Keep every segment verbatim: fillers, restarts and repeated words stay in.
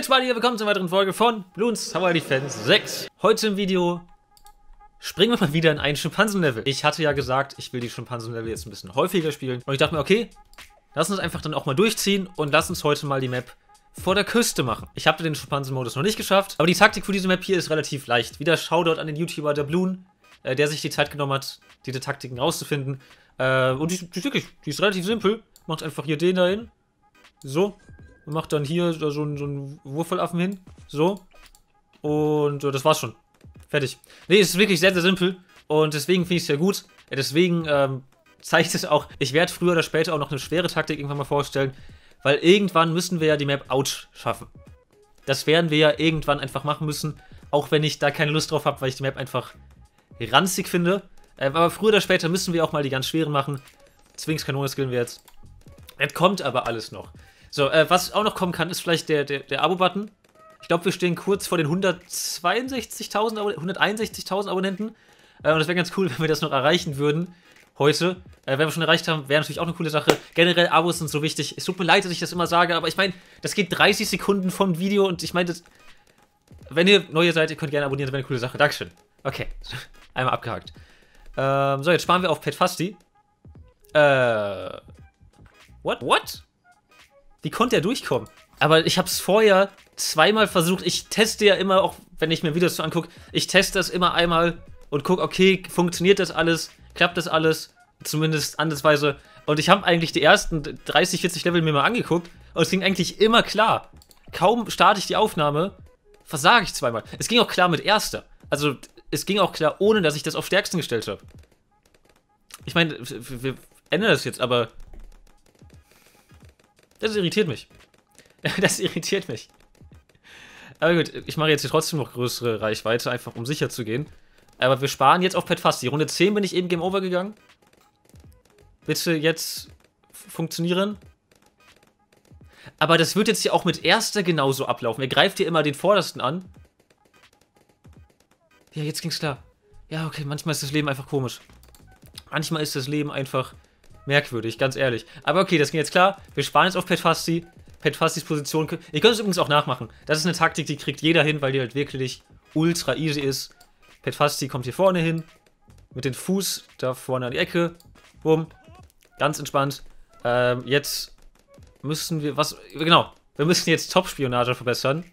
Jetzt mal hier, willkommen zur weiteren Folge von Bloons Tower Defense sechs. Heute im Video springen wir mal wieder in ein Schimpansenlevel. Ich hatte ja gesagt, ich will die Schimpansenlevel jetzt ein bisschen häufiger spielen. Und ich dachte mir, okay, lass uns einfach dann auch mal durchziehen und lass uns heute mal die Map vor der Küste machen. Ich habe den Schimpansen-Modus noch nicht geschafft, aber die Taktik für diese Map hier ist relativ leicht. Wieder Shoutout an den YouTuber der Bloon, äh, der sich die Zeit genommen hat, diese Taktiken rauszufinden. Äh, und die, die ist wirklich, die ist relativ simpel. Macht einfach hier den da hin. So. Und macht dann hier so, so einen Wurfelaffen hin. So. Und äh, das war's schon. Fertig. Nee, es ist wirklich sehr, sehr simpel. Und deswegen finde ich es sehr gut. Ja, deswegen ähm, zeigt es auch, ich werde früher oder später auch noch eine schwere Taktik irgendwann mal vorstellen. Weil irgendwann müssen wir ja die Map out schaffen. Das werden wir ja irgendwann einfach machen müssen. Auch wenn ich da keine Lust drauf habe, weil ich die Map einfach ranzig finde. Äh, aber früher oder später müssen wir auch mal die ganz schweren machen. Zwinkskanone skillen wir jetzt. Es kommt aber alles noch. So, äh, was auch noch kommen kann, ist vielleicht der, der, der Abo-Button. Ich glaube, wir stehen kurz vor den hundertzweiundsechzigtausend, hunderteinundsechzigtausend Abonnenten. Äh, und das wäre ganz cool, wenn wir das noch erreichen würden. Heute. Äh, wenn wir schon erreicht haben, wäre natürlich auch eine coole Sache. Generell, Abos sind so wichtig. Es tut mir leid, dass ich das immer sage, aber ich meine, das geht dreißig Sekunden vom Video und ich meine, wenn ihr neu seid, ihr könnt gerne abonnieren, das wäre eine coole Sache. Dankeschön. Okay, einmal abgehakt. Ähm, so, jetzt sparen wir auf Pet Fasti. Äh. What? What? Wie konnte er durchkommen? Aber ich habe es vorher zweimal versucht. Ich teste ja immer, auch wenn ich mir Videos so angucke, ich teste das immer einmal und gucke, okay, funktioniert das alles? Klappt das alles? Zumindest ansatzweise. Und ich habe eigentlich die ersten dreißig, vierzig Level mir mal angeguckt und es ging eigentlich immer klar. Kaum starte ich die Aufnahme, versage ich zweimal. Es ging auch klar mit erster. Also es ging auch klar, ohne dass ich das auf stärksten gestellt habe. Ich meine, wir ändern das jetzt, aber das irritiert mich. Das irritiert mich. Aber gut, ich mache jetzt hier trotzdem noch größere Reichweite, einfach um sicher zu gehen. Aber wir sparen jetzt auf Pet Fasti. Runde zehn bin ich eben Game Over gegangen. Bitte jetzt funktionieren. Aber das wird jetzt hier auch mit erster genauso ablaufen. Er greift hier immer den vordersten an. Ja, jetzt ging's klar. Ja, okay, manchmal ist das Leben einfach komisch. Manchmal ist das Leben einfach merkwürdig, ganz ehrlich. Aber okay, das ging jetzt klar. Wir sparen jetzt auf Pet Fasti. Pet Fastis Position. Ihr könnt es übrigens auch nachmachen. Das ist eine Taktik, die kriegt jeder hin, weil die halt wirklich ultra easy ist. Pet Fasti kommt hier vorne hin. Mit dem Fuß da vorne an die Ecke. Bumm. Ganz entspannt. Ähm, jetzt müssen wir, was, genau. Wir müssen jetzt Top-Spionage verbessern.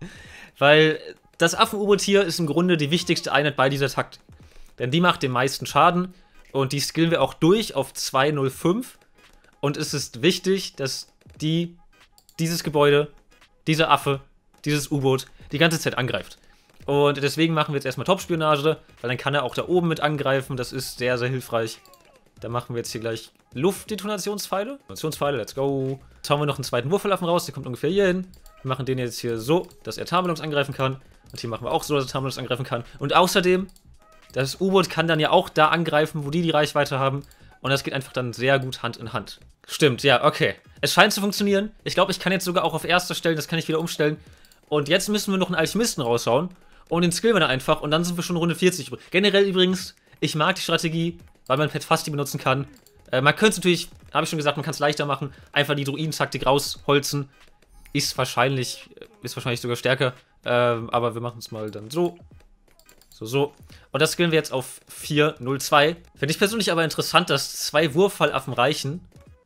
Weil das Affen-U-Boot hier ist im Grunde die wichtigste Einheit bei dieser Taktik. Denn die macht den meisten Schaden. Und die skillen wir auch durch auf zwei null fünf. Und es ist wichtig, dass die, dieses Gebäude, dieser Affe, dieses U-Boot die ganze Zeit angreift. Und deswegen machen wir jetzt erstmal Top-Spionage, weil dann kann er auch da oben mit angreifen. Das ist sehr, sehr hilfreich. Da machen wir jetzt hier gleich Luftdetonationspfeile. Detonationspfeile, let's go. Jetzt hauen wir noch einen zweiten Wurfelaffen raus, der kommt ungefähr hier hin. Wir machen den jetzt hier so, dass er Tarnballons angreifen kann. Und hier machen wir auch so, dass er Tarnballons angreifen kann. Und außerdem, das U-Boot kann dann ja auch da angreifen, wo die die Reichweite haben. Und das geht einfach dann sehr gut Hand in Hand. Stimmt, ja, okay. Es scheint zu funktionieren. Ich glaube, ich kann jetzt sogar auch auf erster stellen. Das kann ich wieder umstellen. Und jetzt müssen wir noch einen Alchemisten raushauen. Und den skillen wir dann einfach. Und dann sind wir schon Runde vierzig. Generell übrigens, ich mag die Strategie, weil man Pet Fasti benutzen kann. Äh, man könnte es natürlich, habe ich schon gesagt, man kann es leichter machen. Einfach die Druiden-Taktik rausholzen. Ist wahrscheinlich, ist wahrscheinlich sogar stärker. Ähm, aber wir machen es mal dann so. So, so. Und das skillen wir jetzt auf vier null zwei. Finde ich persönlich aber interessant, dass zwei Wurffallaffen reichen,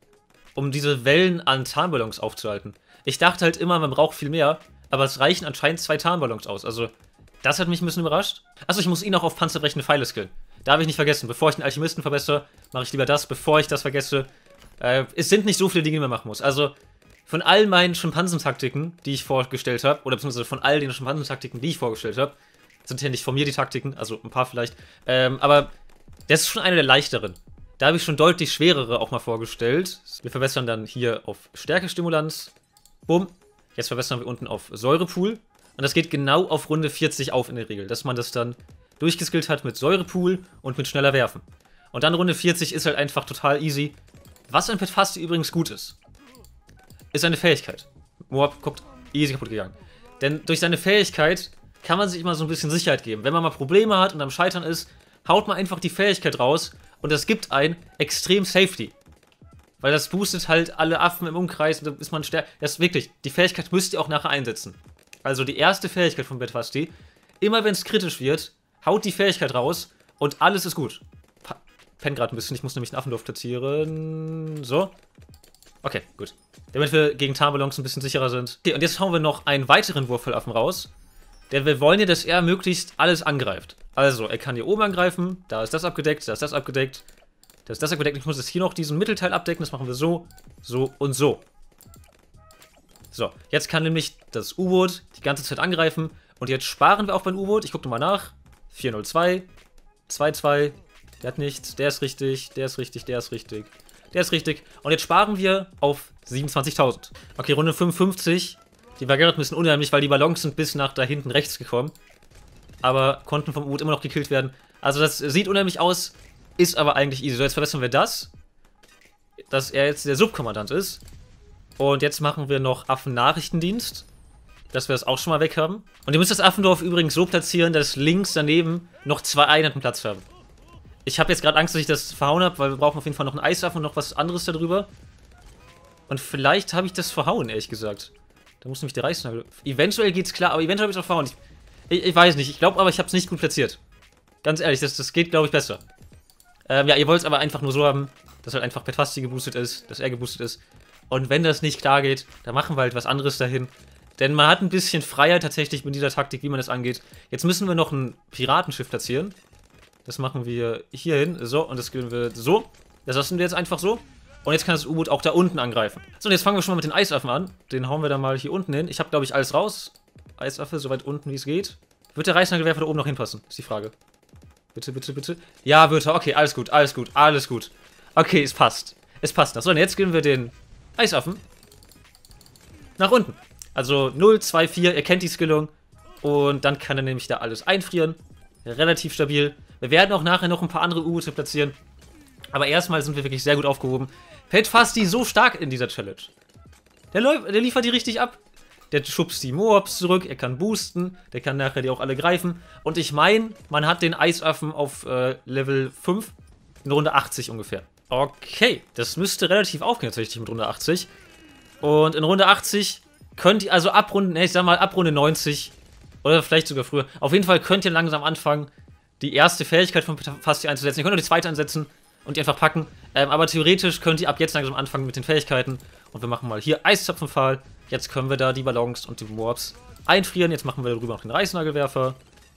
um diese Wellen an Tarnballons aufzuhalten. Ich dachte halt immer, man braucht viel mehr, aber es reichen anscheinend zwei Tarnballons aus. Also, das hat mich ein bisschen überrascht. Achso, ich muss ihn auch auf panzerbrechende Pfeile skillen. Darf ich nicht vergessen. Bevor ich den Alchemisten verbessere, mache ich lieber das, bevor ich das vergesse. Äh, es sind nicht so viele Dinge, die man machen muss. Also, von all meinen Schimpansentaktiken, die ich vorgestellt habe, oder beziehungsweise von all den Schimpansentaktiken, die ich vorgestellt habe, sind ja nicht von mir die Taktiken, also ein paar vielleicht. Ähm, aber das ist schon eine der leichteren. Da habe ich schon deutlich schwerere auch mal vorgestellt. Wir verbessern dann hier auf Stärkestimulanz. Bumm. Jetzt verbessern wir unten auf Säurepool. Und das geht genau auf Runde vierzig auf in der Regel, dass man das dann durchgeskillt hat mit Säurepool und mit schneller Werfen. Und dann Runde vierzig ist halt einfach total easy. Was an Pet Fasti übrigens gut ist, ist eine Fähigkeit. Moab, guckt, easy kaputt gegangen. Denn durch seine Fähigkeit kann man sich immer so ein bisschen Sicherheit geben. Wenn man mal Probleme hat und am Scheitern ist, haut man einfach die Fähigkeit raus und das gibt ein extrem Safety. Weil das boostet halt alle Affen im Umkreis und da ist man stärker. Das ist wirklich, die Fähigkeit müsst ihr auch nachher einsetzen. also die erste Fähigkeit von Petfasti, immer wenn es kritisch wird, haut die Fähigkeit raus und alles ist gut. Pa Penn gerade ein bisschen, ich muss nämlich einen Affendorf platzieren. So. Okay, gut. Damit wir gegen Tarnballons ein bisschen sicherer sind. Okay, und jetzt hauen wir noch einen weiteren Wurffelaffen raus. Denn wir wollen ja, dass er möglichst alles angreift. Also, er kann hier oben angreifen, da ist das abgedeckt, da ist das abgedeckt, da ist das abgedeckt. Ich muss jetzt hier noch diesen Mittelteil abdecken, das machen wir so, so und so. So, jetzt kann nämlich das U-Boot die ganze Zeit angreifen. Und jetzt sparen wir auch beim U-Boot. Ich gucke nochmal nach. vier null zwei, zwei zwei, der hat nichts, der ist richtig, der ist richtig, der ist richtig, der ist richtig. Und jetzt sparen wir auf siebenundzwanzigtausend. Okay, Runde fünfundfünfzig. Die war gerade ein bisschen unheimlich, weil die Ballons sind bis nach da hinten rechts gekommen. Aber konnten vom U-Boot immer noch gekillt werden. Also das sieht unheimlich aus, ist aber eigentlich easy. So, jetzt verbessern wir das, dass er jetzt der Subkommandant ist. Und jetzt machen wir noch Affennachrichtendienst, dass wir das auch schon mal weg haben. Und ihr müsst das Affendorf übrigens so platzieren, dass links daneben noch zwei Einheiten Platz haben. Ich habe jetzt gerade Angst, dass ich das verhauen habe, weil wir brauchen auf jeden Fall noch einen Eisaffen und noch was anderes darüber. Und vielleicht habe ich das verhauen, ehrlich gesagt. Da muss nämlich der Reißnagel... Eventuell geht's klar, aber eventuell habe ich es auch verhauen. Ich, ich, ich weiß nicht, ich glaube aber, ich habe es nicht gut platziert. Ganz ehrlich, das, das geht, glaube ich, besser. Ähm, ja, ihr wollt es aber einfach nur so haben, dass halt einfach Petfasti geboostet ist, dass er geboostet ist. Und wenn das nicht klar geht, dann machen wir halt was anderes dahin. Denn man hat ein bisschen Freiheit tatsächlich mit dieser Taktik, wie man das angeht. Jetzt müssen wir noch ein Piratenschiff platzieren. Das machen wir hier hin. So, und das gehen wir so. Das lassen wir jetzt einfach so. Und jetzt kann das U-Boot auch da unten angreifen. So, und jetzt fangen wir schon mal mit den Eisaffen an. Den hauen wir dann mal hier unten hin. Ich habe, glaube ich, alles raus. Eisaffe, so weit unten, wie es geht. Wird der Reißnagelwerfer da oben noch hinpassen? Ist die Frage. Bitte, bitte, bitte. Ja, wird er. Okay, alles gut, alles gut, alles gut. Okay, es passt. Es passt noch. So, und jetzt gehen wir den Eisaffen nach unten. Also null, zwei, vier, er kennt die Skillung. Und dann kann er nämlich da alles einfrieren. Relativ stabil. Wir werden auch nachher noch ein paar andere U-Boote platzieren. Aber erstmal sind wir wirklich sehr gut aufgehoben. Petfasti so stark in dieser Challenge. Der, der liefert die richtig ab. Der schubst die Moabs zurück, er kann boosten, der kann nachher die auch alle greifen. Und ich meine, man hat den Eisaffen auf äh, Level fünf in Runde achtzig ungefähr. Okay, das müsste relativ aufgehen tatsächlich mit Runde achtzig. Und in Runde achtzig könnt ihr, also ab Runde, ne, ich sag mal ab Runde neunzig oder vielleicht sogar früher, auf jeden Fall könnt ihr langsam anfangen, die erste Fähigkeit von Petfasti einzusetzen. Ihr könnt auch die zweite einsetzen und die einfach packen. Ähm, aber theoretisch könnt ihr ab jetzt langsam anfangen mit den Fähigkeiten. Und wir machen mal hier Eiszapfenpfahl. Jetzt können wir da die Ballons und die Moabs einfrieren. Jetzt machen wir darüber noch den Reißnagelwerfer.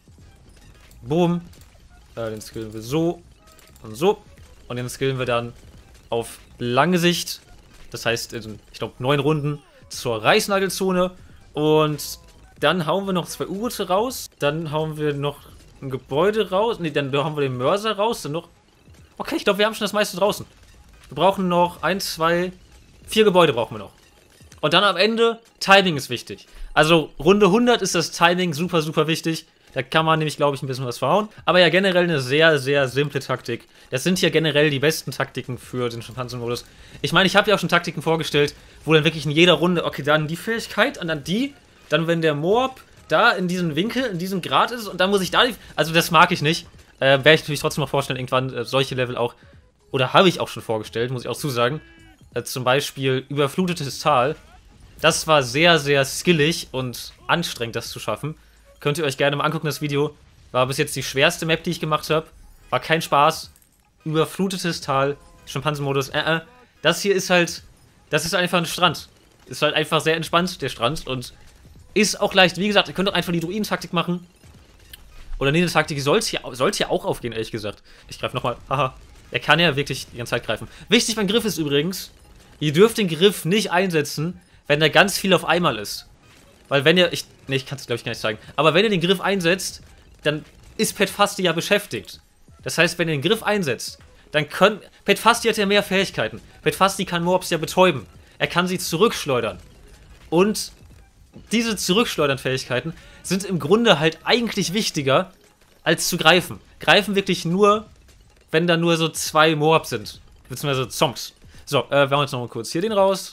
Boom. Äh, den skillen wir so und so. Und den skillen wir dann auf lange Sicht. Das heißt, in, ich glaube, neun Runden zur Reißnagelzone. Und dann hauen wir noch zwei U-Boote raus. Dann hauen wir noch ein Gebäude raus. Ne, dann hauen wir den Mörser raus. Dann noch. Okay, ich glaube, wir haben schon das meiste draußen. Wir brauchen noch ein, zwei, vier Gebäude brauchen wir noch. Und dann am Ende, Timing ist wichtig. Also Runde hundert ist das Timing super, super wichtig. Da kann man nämlich, glaube ich, ein bisschen was verhauen. Aber ja, generell eine sehr, sehr simple Taktik. Das sind ja generell die besten Taktiken für den Schimpansenmodus. Ich meine, ich habe ja auch schon Taktiken vorgestellt, wo dann wirklich in jeder Runde, okay, dann die Fähigkeit und dann die. Dann, wenn der Moab da in diesem Winkel, in diesem Grad ist und dann muss ich da die... Also das mag ich nicht. Äh, werde ich natürlich trotzdem noch vorstellen, irgendwann äh, solche Level auch... Oder habe ich auch schon vorgestellt, muss ich auch zusagen. Äh, zum Beispiel überflutetes Tal. Das war sehr, sehr skillig und anstrengend, das zu schaffen. Könnt ihr euch gerne mal angucken, das Video. War bis jetzt die schwerste Map, die ich gemacht habe. War kein Spaß. Überflutetes Tal. Schimpansenmodus. Äh, äh. Das hier ist halt... Das ist einfach ein Strand. Ist halt einfach sehr entspannt, der Strand. Und ist auch leicht. Wie gesagt, ihr könnt auch einfach die Druiden-Taktik machen. Oder nee, die Taktik soll hier, soll's hier auch aufgehen, ehrlich gesagt. Ich greife nochmal. Haha. Er kann ja wirklich die ganze Zeit greifen. Wichtig beim Griff ist übrigens, ihr dürft den Griff nicht einsetzen, wenn da ganz viel auf einmal ist. Weil wenn ihr... Ich, nee, ich kann es glaube ich gar nicht zeigen. Aber wenn ihr den Griff einsetzt, dann ist Petfasti ja beschäftigt. Das heißt, wenn ihr den Griff einsetzt, dann können... Petfasti hat ja mehr Fähigkeiten. Petfasti kann Moabs ja betäuben. Er kann sie zurückschleudern. Und diese Zurückschleudern-Fähigkeiten sind im Grunde halt eigentlich wichtiger, als zu greifen. Greifen wirklich nur, wenn da nur so zwei Moabs sind. Beziehungsweise Zombies. So, äh, wir haben jetzt noch mal kurz hier den raus.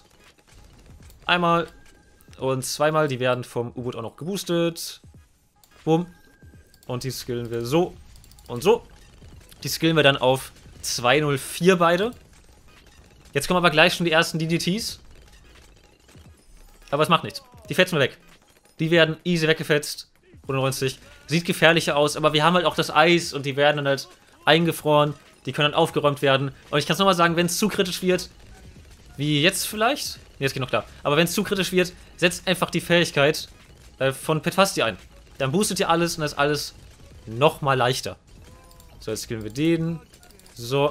Einmal und zweimal, die werden vom U-Boot auch noch geboostet. Bumm. Und die skillen wir so und so. Die skillen wir dann auf zwei null vier beide. Jetzt kommen aber gleich schon die ersten D D Ts. Aber es macht nichts. Die fetzen wir weg. Die werden easy weggefetzt. hundertneunzig. Sieht gefährlicher aus, aber wir haben halt auch das Eis und die werden dann halt eingefroren. Die können dann aufgeräumt werden. Und ich kann es nochmal sagen, wenn es zu kritisch wird, wie jetzt vielleicht? Ne, jetzt geht noch klar. Aber wenn es zu kritisch wird, setzt einfach die Fähigkeit äh, von Petfasti ein. Dann boostet ihr alles und dann ist alles nochmal leichter. So, jetzt skillen wir den. So.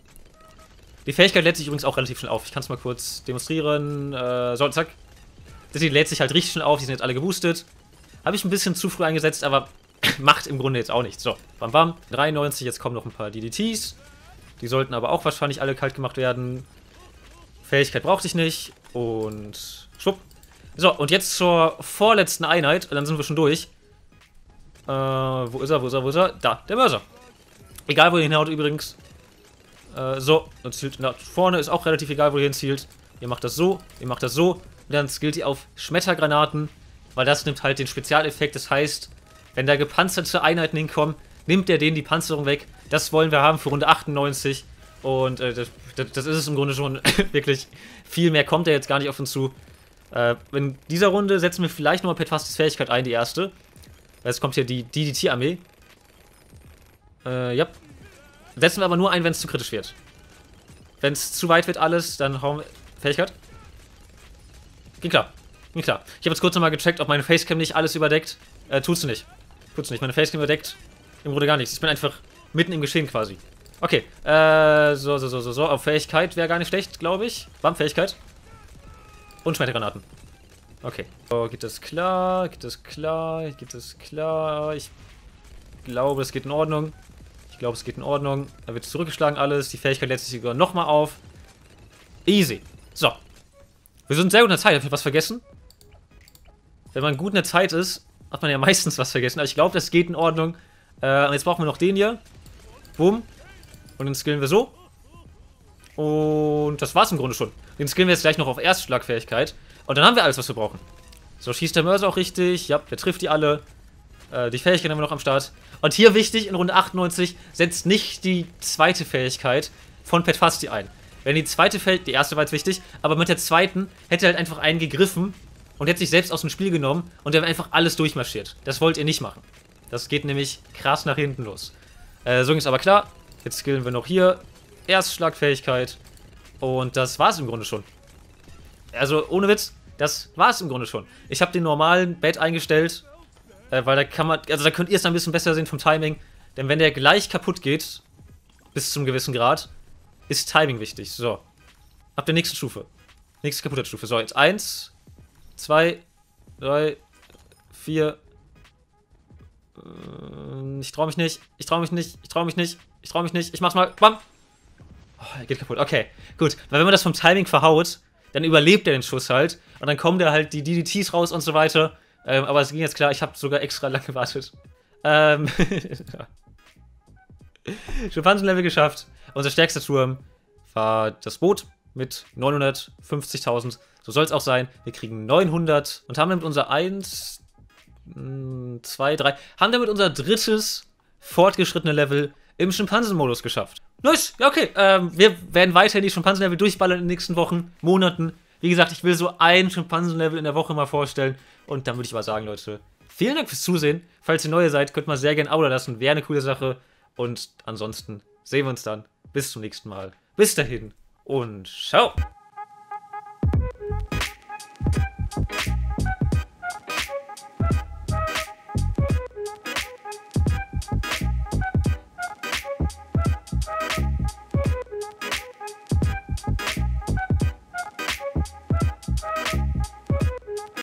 Die Fähigkeit lädt sich übrigens auch relativ schnell auf. Ich kann es mal kurz demonstrieren. Äh, so, zack. Die lädt sich halt richtig schnell auf. Die sind jetzt alle geboostet. Habe ich ein bisschen zu früh eingesetzt, aber macht im Grunde jetzt auch nichts. So, bam bam. dreiundneunzig, jetzt kommen noch ein paar D D Ts. Die sollten aber auch wahrscheinlich alle kalt gemacht werden. Fähigkeit brauchte ich nicht. Und schwupp. So, und jetzt zur vorletzten Einheit. Und dann sind wir schon durch. Äh, wo ist er, wo ist er, wo ist er? Da, der Mörser. Egal, wo ihr hinhaut übrigens. Äh, so, und zielt nach vorne. Ist auch relativ egal, wo ihr hinzielt. Ihr macht das so, ihr macht das so. Und dann skillt ihr auf Schmettergranaten. Weil das nimmt halt den Spezialeffekt. Das heißt, wenn da gepanzerte Einheiten hinkommen, nimmt der denen die Panzerung weg. Das wollen wir haben für Runde achtundneunzig. Und äh, das, das ist es im Grunde schon wirklich. Viel mehr kommt er jetzt gar nicht auf uns zu. Äh, in dieser Runde setzen wir vielleicht nochmal Petfastis Fähigkeit ein, die erste. Jetzt kommt hier die D D T-Armee. Äh, ja. Setzen wir aber nur ein, wenn es zu kritisch wird. Wenn es zu weit wird alles, dann hauen wir... Fähigkeit? Geht klar. Geht klar. Ich habe jetzt kurz nochmal gecheckt, ob meine Facecam nicht alles überdeckt. Äh, tut's nicht. Tut's nicht. Meine Facecam überdeckt im Grunde gar nichts. Ich bin einfach mitten im Geschehen quasi. Okay. Äh, so, so, so, so, so. Auf Fähigkeit wäre gar nicht schlecht, glaube ich. Bam, Fähigkeit. Und Schmettergranaten. Okay. So, geht das klar? Geht das klar? Geht das klar? Ich glaube, es geht in Ordnung. Ich glaube, es geht in Ordnung. Da wird zurückgeschlagen alles. Die Fähigkeit lädt sich sogar nochmal auf. Easy. So. Wir sind sehr gut in der Zeit. Hab ich was vergessen? Wenn man gut in der Zeit ist, hat man ja meistens was vergessen. Aber ich glaube, das geht in Ordnung. Äh, und jetzt brauchen wir noch den hier. Boom. Und den skillen wir so. Und das war's im Grunde schon. Den skillen wir jetzt gleich noch auf Erstschlagfähigkeit. Und dann haben wir alles, was wir brauchen. So, schießt der Mörser auch richtig. Ja, der trifft die alle. Äh, die Fähigkeit haben wir noch am Start. Und hier wichtig, in Runde achtundneunzig, setzt nicht die zweite Fähigkeit von Petfasti ein. Wenn die zweite Fähigkeit, die erste war jetzt wichtig, aber mit der zweiten hätte er halt einfach einen gegriffen und hätte sich selbst aus dem Spiel genommen und der wäre einfach alles durchmarschiert. Das wollt ihr nicht machen. Das geht nämlich krass nach hinten los. Äh, so ist aber klar. Jetzt skillen wir noch hier. Erstschlagfähigkeit. Und das war's im Grunde schon. Also, ohne Witz, das war's im Grunde schon. Ich habe den normalen Bett eingestellt, äh, weil da kann man, also da könnt ihr es ein bisschen besser sehen vom Timing. Denn wenn der gleich kaputt geht, bis zum gewissen Grad, ist Timing wichtig. So. Ab der nächsten Stufe. Nächste Kaputtheit-Stufe. So, jetzt eins, zwei, drei, vier. Ich trau mich nicht. Ich trau mich nicht. Ich trau mich nicht. Ich trau mich nicht. Ich mach's mal. Bam. Oh, er geht kaputt. Okay, gut. Weil wenn man das vom Timing verhaut, dann überlebt er den Schuss halt. Und dann kommen da halt die D D Ts raus und so weiter. Ähm, aber es ging jetzt klar. Ich habe sogar extra lang gewartet. Ähm. Schimpansenlevel geschafft. Unser stärkster Turm war das Boot mit neunhundertfünfzigtausend. So soll es auch sein. Wir kriegen neunhundert und haben damit unser eins, zwei, drei, haben damit unser drittes fortgeschrittene Level im Schimpansen-Modus geschafft. Nice, ja okay. Ähm, wir werden weiterhin die Schimpansen-Level durchballern in den nächsten Wochen, Monaten. Wie gesagt, ich will so ein Schimpansen-Level in der Woche mal vorstellen. Und dann würde ich mal sagen, Leute, vielen Dank fürs Zusehen. Falls ihr neu seid, könnt ihr mal sehr gerne ein Abo da lassen. Wäre eine coole Sache. Und ansonsten sehen wir uns dann. Bis zum nächsten Mal. Bis dahin und ciao.